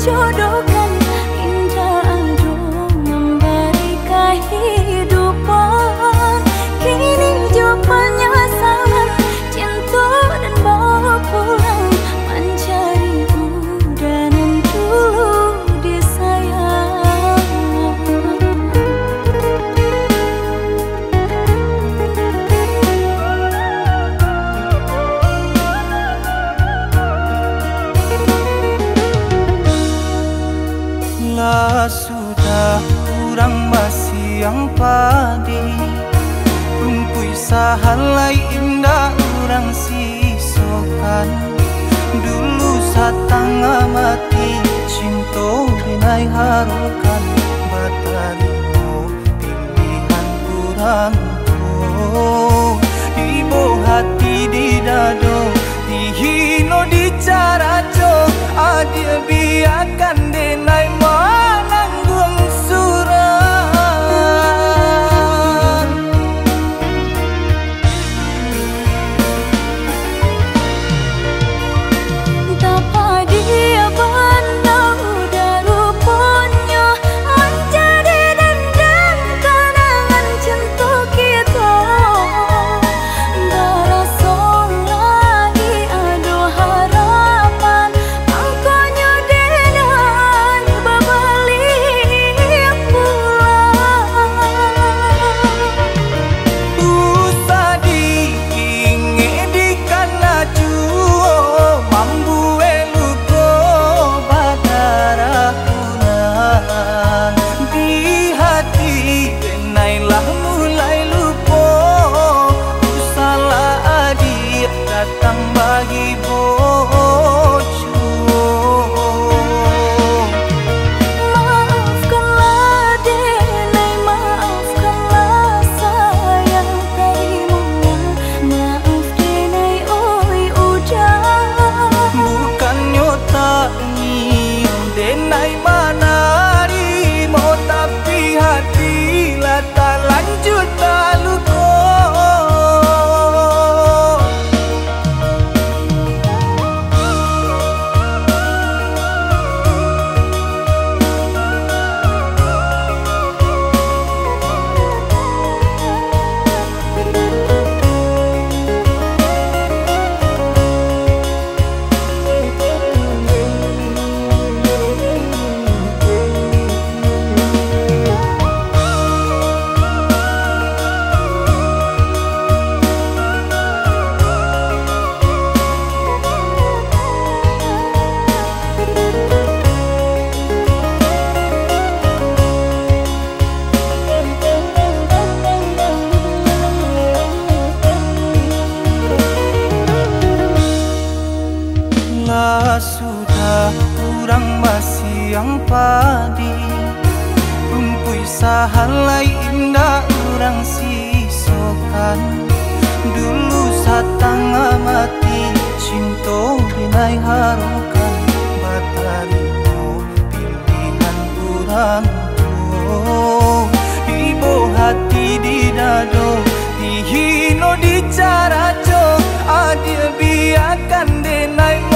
jodohkan, indah aduh memberi kehidupan. Kini jauh penyesalan, cinta dan bawa pulang, mencari udanan dulu disayang. Lah sudah kurang masih yang padi, rumpui sahalai indah orang sisokan. Dulu satanga mati cinta binai harukan, batalimo pilihan kurang tuh. Ibu hati di dado, dihino di cara jo, adia biarkan denai menanggung suran. Tapa dia pandang udah rupanya menjadi dendam kenangan cinta kita. Berasa lagi ada harapan, angkanya denai berbalik pulang. Usah diinge di kana juo, mambu eluko badara punang. Di hati denailah mulai lupo, usalah adik datang bagi bojo. Maafkanlah denai, maafkanlah sayang, terimolah maaf denai oi udah. Bukannya tak nyium denai manarimo, tapi hatilah tak lanjut tak luko. Lah sudah kurang masih yang padi, rumpui sahalai indah orang sisokan. Dulu satanga mati cinta binai harukan, batalimo pilihan kurang tuh. Ibu hati di dado, dihino di cara jo, adia biarkan denai